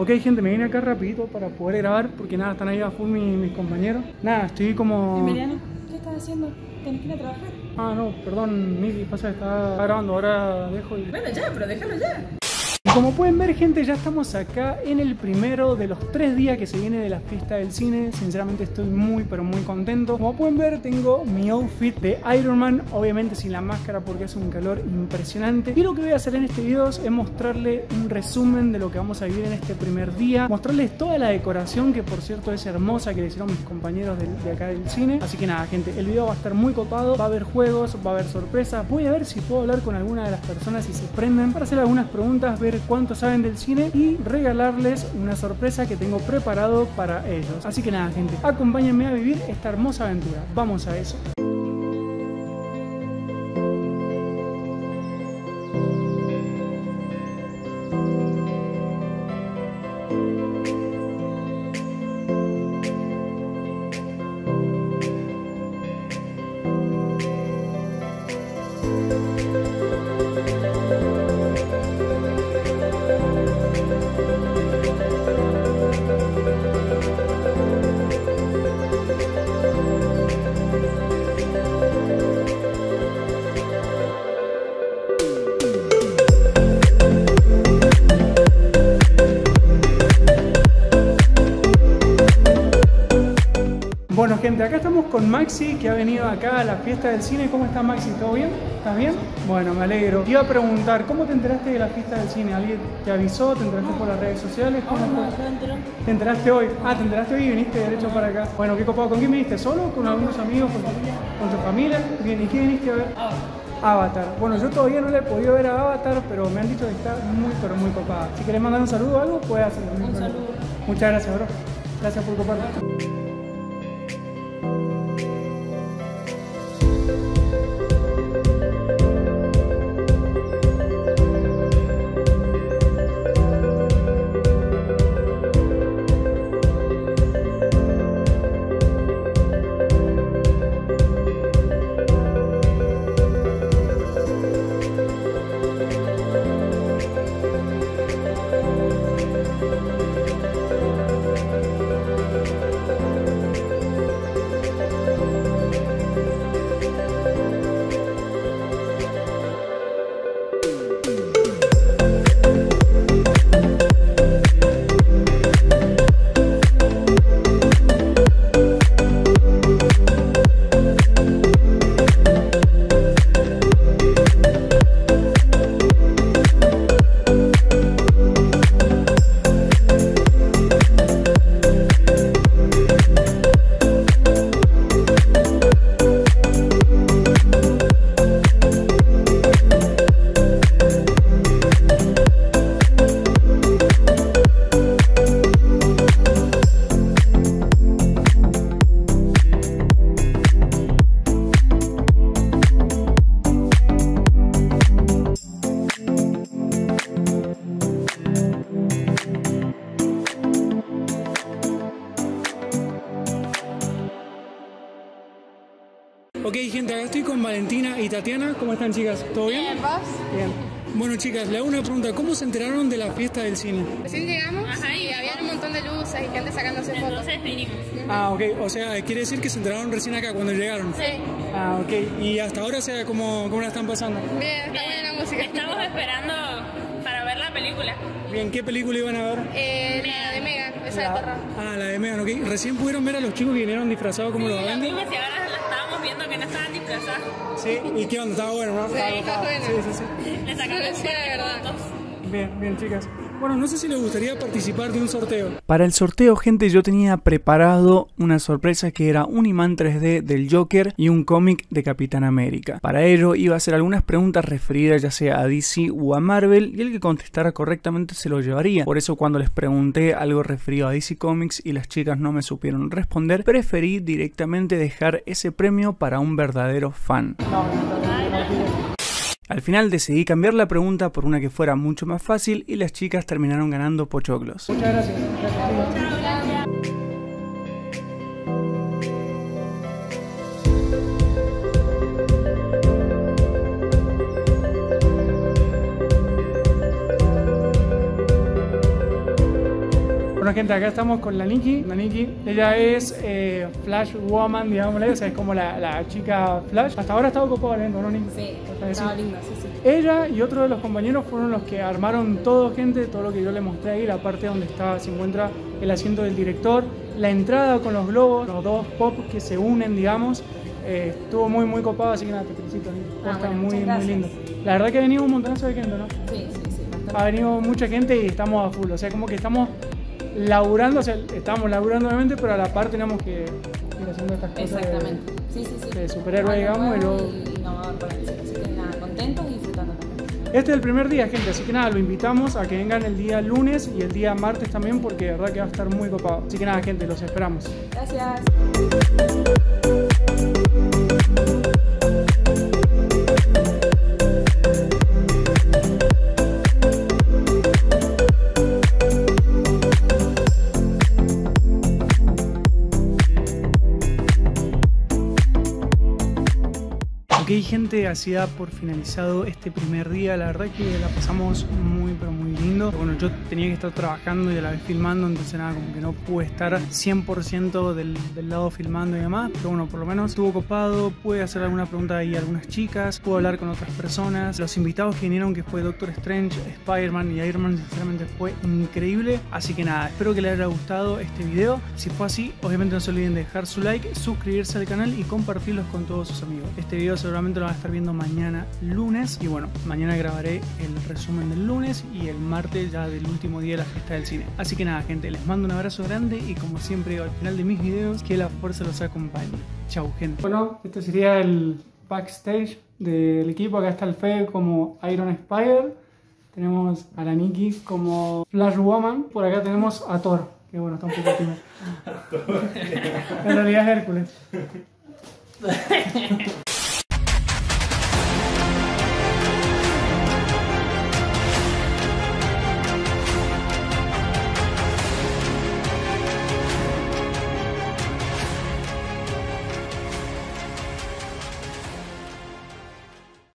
Ok, gente, me vine acá rapidito para poder grabar porque nada, están ahí a full mis compañeros. Nada, estoy como... Emiliano, ¿qué estás haciendo? ¿Tenés que ir a trabajar? Ah, no, perdón, Miki, pasa que estaba grabando, ahora dejo y... Bueno, ya, pero déjalo ya. Como pueden ver, gente, ya estamos acá en el primero de los 3 días que se viene de la fiesta del cine. Sinceramente estoy muy pero muy contento. Como pueden ver, tengo mi outfit de Iron Man, obviamente sin la máscara porque hace un calor impresionante. Y lo que voy a hacer en este video es mostrarle un resumen de lo que vamos a vivir en este primer día, mostrarles toda la decoración, que por cierto es hermosa, que le hicieron mis compañeros de acá del cine. Así que nada, gente, el video va a estar muy copado, va a haber juegos, va a haber sorpresas. Voy a ver si puedo hablar con alguna de las personas y se prenden para hacer algunas preguntas, ver cuánto saben del cine y regalarles una sorpresa que tengo preparado para ellos. Así que nada, gente, acompáñenme a vivir esta hermosa aventura. Vamos a eso. Bueno, gente, acá estamos con Maxi, que ha venido acá a la fiesta del cine. ¿Cómo está, Maxi? ¿Todo bien? ¿Estás bien? Bueno, me alegro. Te iba a preguntar, ¿cómo te enteraste de la fiesta del cine? ¿Alguien te avisó? ¿Te enteraste por las redes sociales? ¿Cómo fue? ¿Te enteraste hoy? Ah, ¿te enteraste hoy y viniste derecho para acá? Bueno, qué copado. ¿Con quién viniste? ¿Solo? ¿Con algunos amigos? ¿Con tu familia? Bien, ¿y qué viniste a ver? Avatar. Bueno, yo todavía no le he podido ver a Avatar, pero me han dicho que está muy, pero muy copada. Si querés mandar un saludo o algo, puedes hacerlo. Un saludo. Muchas gracias, bro. Gracias por coparte. Ok, gente, acá estoy con Valentina y Tatiana. ¿Cómo están, chicas? ¿Todo bien? Bien, ¿vos? Bien. Bueno, chicas, le hago una pregunta. ¿Cómo se enteraron de la fiesta del cine? Recién llegamos y había un montón de luces y gente sacándose fotos. Entonces vinimos. Ah, ok. O sea, quiere decir que se enteraron recién acá, cuando llegaron. Sí. Ah, ok. Y hasta ahora, o sea, ¿cómo la están pasando? Bien, está buena la música. Estamos esperando para ver la película. Bien, ¿qué película iban a ver? La de Megan, esa de terror. Ah, la de Megan, ok. ¿Recién pudieron ver a los chicos que vinieron disfrazados como los Lo Avengers? mismo si ahora la estábamos viendo que no estaban disfrazados. Sí. ¿Y qué onda? Estaba bueno, ¿no? Sí, está bueno. Sí, sí, sí. Le sacamos Sí, de verdad. fotos. Bien, bien, chicas. Bueno, no sé si les gustaría participar de un sorteo. Para el sorteo, gente, yo tenía preparado una sorpresa que era un imán 3D del Joker y un cómic de Capitán América. Para ello iba a hacer algunas preguntas referidas ya sea a DC o a Marvel, y el que contestara correctamente se lo llevaría. Por eso cuando les pregunté algo referido a DC Comics y las chicas no me supieron responder, preferí directamente dejar ese premio para un verdadero fan. Al final decidí cambiar la pregunta por una que fuera mucho más fácil y las chicas terminaron ganando pochoclos. Muchas gracias. Bueno gente, acá estamos con la Nikki. La Nikki, ella es Flash Woman, digámosle, o sea, es como la chica Flash. Hasta ahora ha estado ocupado lento, ¿no, Nikki? Sí, estaba lindo, sí. Ella y otro de los compañeros fueron los que armaron todo, gente, todo lo que yo le mostré ahí, la parte donde se encuentra el asiento del director, la entrada con los globos, los dos pop que se unen, digamos. Estuvo muy copado, así que nada, te felicito, Nikki. Está muy lindo. La verdad que ha venido un montonazo de gente, ¿no? Sí. Ha venido mucha gente y estamos a full, o sea, como que estamos laburando, o sea, estamos laburando obviamente, pero a la par tenemos que ir haciendo estas cosas. Exactamente. Sí. De superhéroe, digamos, y luego... innovador por ahí. Así que nada, contentos y disfrutando también. Este es el primer día, gente, así que nada, lo invitamos a que vengan el día lunes y el día martes también, porque de verdad que va a estar muy copado. Así que nada, gente, los esperamos. Gracias. Ok gente, así da por finalizado este primer día. La verdad que la pasamos muy lindo. Bueno, yo tenía que estar trabajando y a la vez filmando, entonces nada, como que no pude estar 100% del lado filmando y demás, pero bueno, por lo menos estuvo copado, pude hacer alguna pregunta ahí a algunas chicas, pude hablar con otras personas. Los invitados que vinieron, que fue Doctor Strange, Spider-Man y Iron Man, sinceramente fue increíble. Así que nada, espero que les haya gustado este video. Si fue así, obviamente no se olviden de dejar su like, suscribirse al canal y compartirlos con todos sus amigos. Este video seguramente lo van a estar viendo mañana lunes, y bueno, mañana grabaré el resumen del lunes y el martes ya del último día de la fiesta del cine. Así que nada gente, les mando un abrazo grande y como siempre digo al final de mis videos, que la fuerza los acompañe. Chau gente. Bueno, este sería el backstage del equipo. Acá está el Fede como Iron Spider, tenemos a la Nikki como Flash Woman, por acá tenemos a Thor, que bueno, está un poco tímido. En realidad es Hércules.